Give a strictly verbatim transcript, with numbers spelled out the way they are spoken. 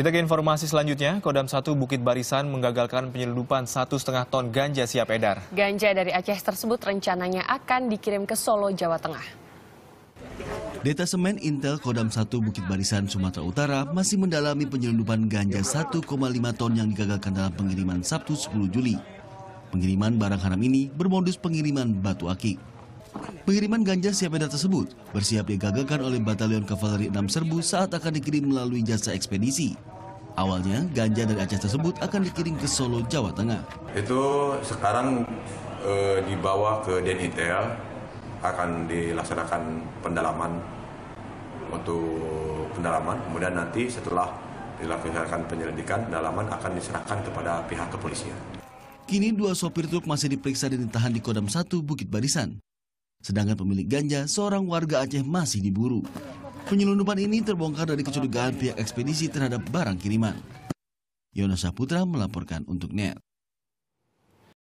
Kita ke informasi selanjutnya, Kodam satu Bukit Barisan menggagalkan penyelundupan satu setengah ton ganja siap edar. Ganja dari Aceh tersebut rencananya akan dikirim ke Solo, Jawa Tengah. Detasemen Intel Kodam satu Bukit Barisan, Sumatera Utara masih mendalami penyelundupan ganja satu koma lima ton yang digagalkan dalam pengiriman Sabtu sepuluh Juli. Pengiriman barang haram ini bermodus pengiriman batu akik. Pengiriman ganja siap edar tersebut bersiap digagalkan oleh Batalion Kavaleri enam Serbu saat akan dikirim melalui jasa ekspedisi. Awalnya ganja dari Aceh tersebut akan dikirim ke Solo, Jawa Tengah. Itu sekarang e, dibawa ke Den Intel, akan dilaksanakan pendalaman untuk pendalaman. Kemudian nanti setelah dilaksanakan penyelidikan, pendalaman akan diserahkan kepada pihak kepolisian. Kini dua sopir truk masih diperiksa dan ditahan di Kodam satu Bukit Barisan. Sedangkan pemilik ganja, seorang warga Aceh, masih diburu. Penyelundupan ini terbongkar dari kecurigaan pihak ekspedisi terhadap barang kiriman. Yono Saputra melaporkan untuk N E T.